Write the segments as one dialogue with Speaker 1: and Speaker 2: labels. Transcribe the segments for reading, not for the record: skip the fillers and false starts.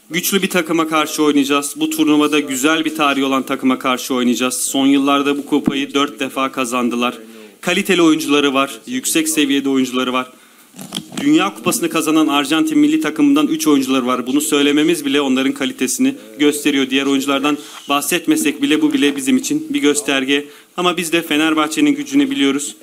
Speaker 1: Güçlü bir takıma karşı oynayacağız. Bu turnuvada güzel bir tarihi olan takıma karşı oynayacağız. Son yıllarda bu kupayı 4 defa kazandılar. Kaliteli oyuncuları var, yüksek seviyede oyuncuları var. Dünya Kupası'nı kazanan Arjantin milli takımından 3 oyuncuları var. Bunu söylememiz bile onların kalitesini gösteriyor. Diğer oyunculardan bahsetmesek bile bu bile bizim için bir gösterge. Ama biz de Fenerbahçe'nin gücünü biliyoruz.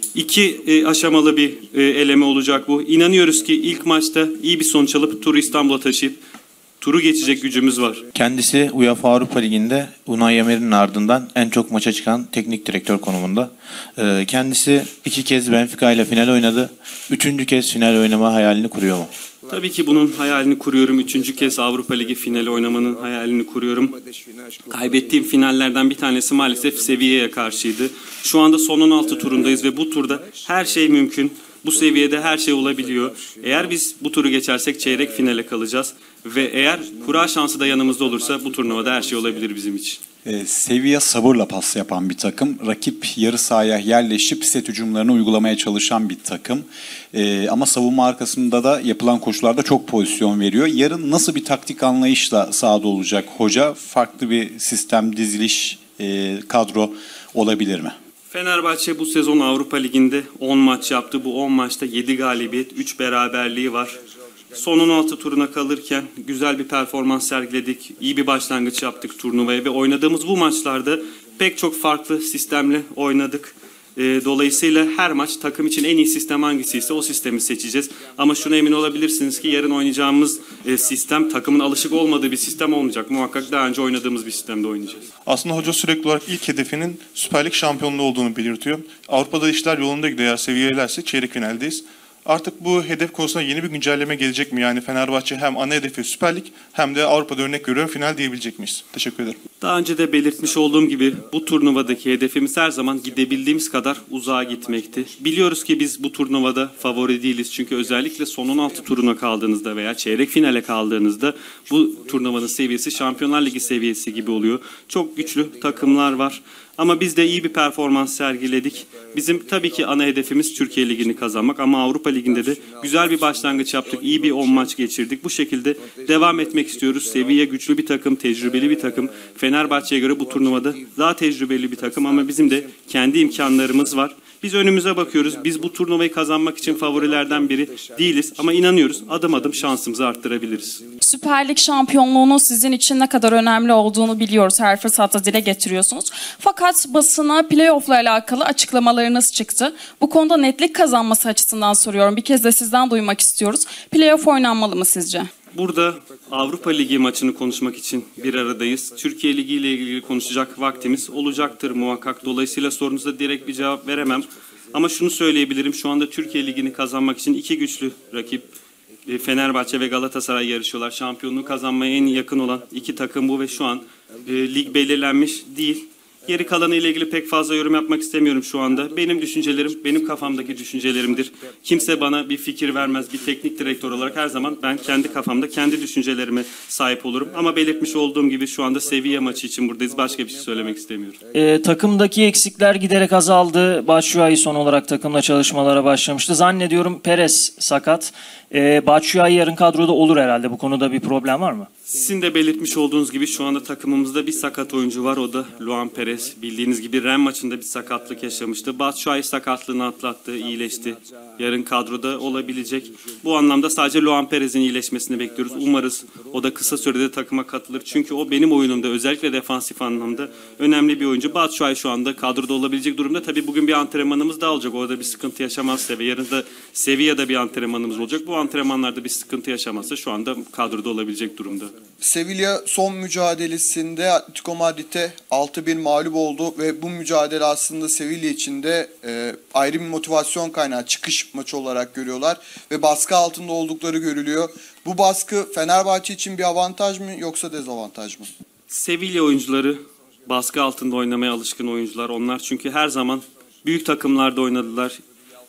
Speaker 1: İki aşamalı bir eleme olacak bu. İnanıyoruz ki ilk maçta iyi bir sonuç alıp turu İstanbul'a taşıyıp turu geçecek gücümüz var.
Speaker 2: Kendisi UEFA Avrupa Ligi'nde Unai Emery'nin ardından en çok maça çıkan teknik direktör konumunda. Kendisi 2 kez Benfica ile final oynadı. 3. kez final oynama hayalini kuruyor mu?
Speaker 1: Tabii ki bunun hayalini kuruyorum. 3. kez Avrupa Ligi finali oynamanın hayalini kuruyorum. Kaybettiğim finallerden bir tanesi maalesef Sevilla'ya karşıydı. Şu anda son 16 turundayız ve bu turda her şey mümkün. Bu seviyede her şey olabiliyor. Eğer biz bu turu geçersek çeyrek finale kalacağız. Ve eğer kura şansı da yanımızda olursa bu turnuvada her şey olabilir bizim için.
Speaker 3: Sevilla sabırla pas yapan bir takım. Rakip yarı sahaya yerleşip set hücumlarını uygulamaya çalışan bir takım. Ama savunma arkasında da yapılan koşularda çok pozisyon veriyor. Yarın nasıl bir taktik anlayışla sahada olacak hoca? Farklı bir sistem, diziliş, kadro olabilir mi?
Speaker 1: Fenerbahçe bu sezon Avrupa Ligi'nde 10 maç yaptı. Bu 10 maçta 7 galibiyet, 3 beraberliği var. Son 16 turuna kalırken güzel bir performans sergiledik. İyi bir başlangıç yaptık turnuvaya ve oynadığımız bu maçlarda pek çok farklı sistemle oynadık. Dolayısıyla her maç takım için en iyi sistem hangisiyse o sistemi seçeceğiz. Ama şuna emin olabilirsiniz ki yarın oynayacağımız sistem takımın alışık olmadığı bir sistem olmayacak. Muhakkak daha önce oynadığımız bir sistemde oynayacağız.
Speaker 4: Aslında hoca sürekli olarak ilk hedefinin Süper Lig şampiyonluğu olduğunu belirtiyor. Avrupa'da işler yolunda gidiyor. Eğer seviyelerse çeyrek finaldeyiz. Artık bu hedef konusunda yeni bir güncelleme gelecek mi? Yani Fenerbahçe hem ana hedefi Süper Lig hem de Avrupa'da örnek görüyorum final diyebilecek miyiz? Teşekkür ederim.
Speaker 1: Daha önce de belirtmiş olduğum gibi bu turnuvadaki hedefimiz her zaman gidebildiğimiz kadar uzağa gitmekti. Biliyoruz ki biz bu turnuvada favori değiliz. Çünkü özellikle son 16 turuna kaldığınızda veya çeyrek finale kaldığınızda bu turnuvanın seviyesi Şampiyonlar Ligi seviyesi gibi oluyor. Çok güçlü takımlar var. Ama biz de iyi bir performans sergiledik. Bizim tabii ki ana hedefimiz Türkiye Ligi'ni kazanmak ama Avrupa Ligi'nde de güzel bir başlangıç yaptık. İyi bir 10 maç geçirdik. Bu şekilde devam etmek istiyoruz. Seviye güçlü bir takım, tecrübeli bir takım. Fenerbahçe'ye göre bu turnuvada daha tecrübeli bir takım ama bizim de kendi imkanlarımız var. Biz önümüze bakıyoruz. Biz bu turnuvayı kazanmak için favorilerden biri değiliz ama inanıyoruz. Adım adım şansımızı arttırabiliriz.
Speaker 5: Süper Lig şampiyonluğunun sizin için ne kadar önemli olduğunu biliyoruz. Her fırsatta dile getiriyorsunuz. Fakat basına playoff'la alakalı açıklamalarınız çıktı. Bu konuda netlik kazanması açısından soruyorum. Bir kez de sizden duymak istiyoruz. Playoff oynanmalı mı sizce?
Speaker 1: Burada Avrupa Ligi maçını konuşmak için bir aradayız. Türkiye Ligi ile ilgili konuşacak vaktimiz olacaktır muhakkak. Dolayısıyla sorunuza direkt bir cevap veremem. Ama şunu söyleyebilirim. Şu anda Türkiye Ligi'ni kazanmak için iki güçlü rakip Fenerbahçe ve Galatasaray yarışıyorlar. Şampiyonluğu kazanmaya en yakın olan iki takım bu ve şu an lig belirlenmiş değil. Geri kalanı ile ilgili pek fazla yorum yapmak istemiyorum şu anda. Benim düşüncelerim, benim kafamdaki düşüncelerimdir. Kimse bana bir fikir vermez. Bir teknik direktör olarak her zaman ben kendi kafamda, kendi düşüncelerime sahip olurum. Ama belirtmiş olduğum gibi şu anda Sevilla maçı için buradayız. Başka bir şey söylemek istemiyorum.
Speaker 6: Takımdaki eksikler giderek azaldı. Batshuayi son olarak takımla çalışmalara başlamıştı. Zannediyorum Perez sakat. Batshuayi yarın kadroda olur herhalde. Bu konuda bir problem var mı?
Speaker 1: Sizin de belirtmiş olduğunuz gibi şu anda takımımızda bir sakat oyuncu var. O da Luan Perez. Bildiğiniz gibi Rennes maçında bir sakatlık yaşamıştı. Batshuayi sakatlığını atlattı, iyileşti. Yarın kadroda olabilecek. Bu anlamda sadece Luan Perez'in iyileşmesini bekliyoruz. Umarız o da kısa sürede takıma katılır. Çünkü o benim oyunumda özellikle defansif anlamda önemli bir oyuncu. Batshuayi şu anda kadroda olabilecek durumda. Tabii bugün bir antrenmanımız daha olacak. Orada bir sıkıntı yaşamazsa ve yarın da Sevilla'da bir antrenmanımız olacak. Bu antrenmanlarda bir sıkıntı yaşamazsa şu anda kadroda olabilecek durumda.
Speaker 7: Sevilla son mücadelesinde Atletico Madrid'e 6-1 mağlup oldu ve bu mücadele aslında Sevilla için de ayrı bir motivasyon kaynağı, çıkış maçı olarak görüyorlar ve baskı altında oldukları görülüyor. Bu baskı Fenerbahçe için bir avantaj mı yoksa dezavantaj mı?
Speaker 1: Sevilla oyuncuları baskı altında oynamaya alışkın oyuncular. Onlar çünkü her zaman büyük takımlarda oynadılar.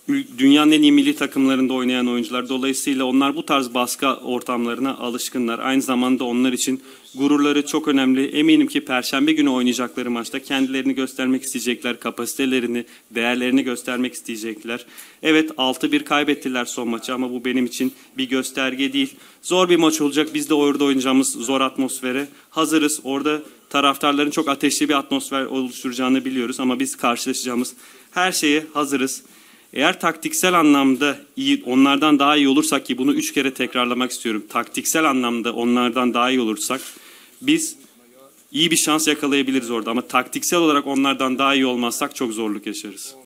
Speaker 1: dünyanın en iyi milli takımlarında oynayan oyuncular. Dolayısıyla onlar bu tarz baskı ortamlarına alışkınlar. Aynı zamanda onlar için gururları çok önemli. Eminim ki Perşembe günü oynayacakları maçta kendilerini göstermek isteyecekler. Kapasitelerini, değerlerini göstermek isteyecekler. Evet 6-1 kaybettiler son maçı ama bu benim için bir gösterge değil. Zor bir maç olacak. Biz de orada oynayacağımız zor atmosfere hazırız. Orada taraftarların çok ateşli bir atmosfer oluşturacağını biliyoruz ama biz karşılaşacağımız her şeye hazırız. Eğer taktiksel anlamda iyi, onlardan daha iyi olursak ki bunu 3 kere tekrarlamak istiyorum. Taktiksel anlamda onlardan daha iyi olursak biz iyi bir şans yakalayabiliriz orada. Ama taktiksel olarak onlardan daha iyi olmazsak çok zorluk yaşarız.